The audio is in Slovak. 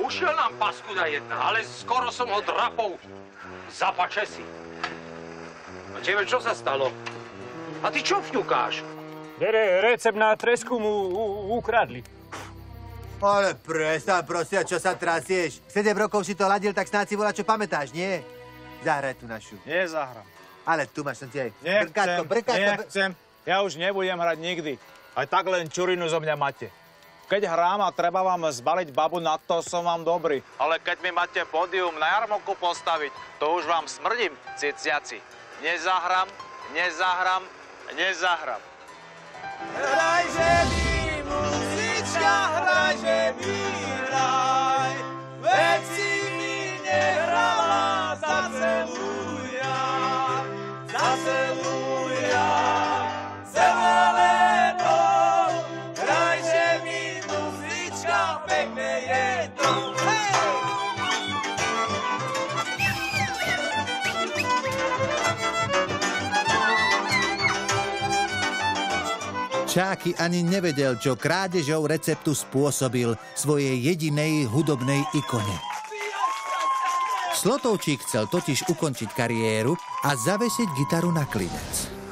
ušiel nám paskuda jedna, ale skoro som ho drapol za pačesy. A tebe čo sa stalo? A ty čo fňukáš? Recept na tresku mu ukradli. Ale prestaň, prosím, čo sa trasieš? 7 rokov si to ladil, tak snáď si volá, čo pamätáš, nie? Zahraj tu našu. Nezahrám. Ale tu máš som ti aj Nechcem. Ja už nebudem hrať nikdy. Aj tak len čurinu zo mňa máte. Keď hrám a treba vám zbaliť babu, na to som vám dobrý. Ale keď mi máte pódium na jarmoku postaviť, to už vám smrdím, ciciaci. Nezahrám. Hrajže mi, muzička, hrajže mi, hraj. Veď si mi nehrala za celú ja, celé leto. Hrajže mi, muzička, pekné je to. Čáky ani nevedel, čo krádežou receptu spôsobil svojej jedinej hudobnej ikone. Slotovčík chcel totiž ukončiť kariéru a zavesiť gitaru na klinec.